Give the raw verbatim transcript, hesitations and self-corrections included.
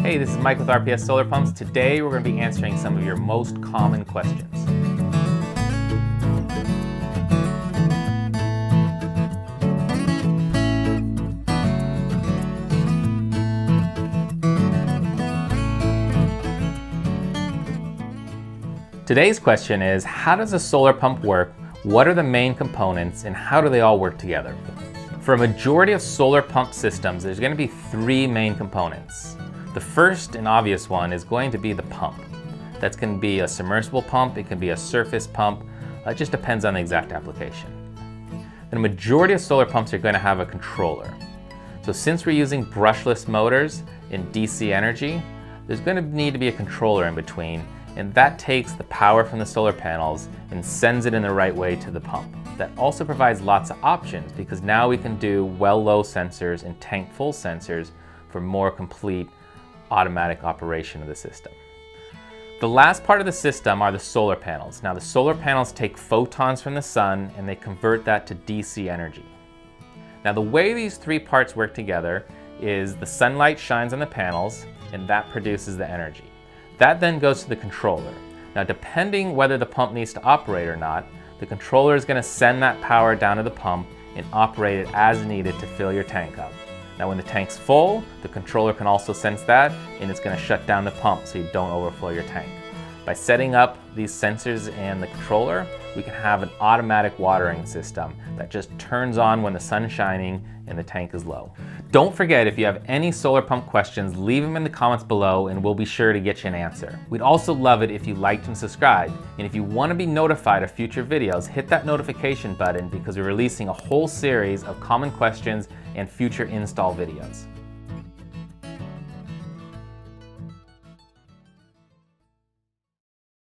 Hey, this is Mike with R P S Solar Pumps. Today we're going to be answering some of your most common questions. Today's question is, how does a solar pump work? What are the main components and how do they all work together? For a majority of solar pump systems, there's going to be three main components. The first and obvious one is going to be the pump. That's going to be a submersible pump, it can be a surface pump, it just depends on the exact application. The majority of solar pumps are going to have a controller. So since we're using brushless motors in D C energy, there's going to need to be a controller in between, and that takes the power from the solar panels and sends it in the right way to the pump. That also provides lots of options because now we can do well low sensors and tank full sensors for more complete automatic operation of the system. The last part of the system are the solar panels. Now the solar panels take photons from the sun and they convert that to D C energy. Now the way these three parts work together is the sunlight shines on the panels and that produces the energy. That then goes to the controller. Now depending whether the pump needs to operate or not, the controller is going to send that power down to the pump and operate it as needed to fill your tank up. Now when the tank's full, the controller can also sense that and it's going to shut down the pump so you don't overflow your tank. By setting up these sensors and the controller, we can have an automatic watering system that just turns on when the sun's shining and the tank is low. Don't forget, if you have any solar pump questions, leave them in the comments below and we'll be sure to get you an answer. We'd also love it if you liked and subscribed. And if you want to be notified of future videos, hit that notification button because we're releasing a whole series of common questions and future install videos.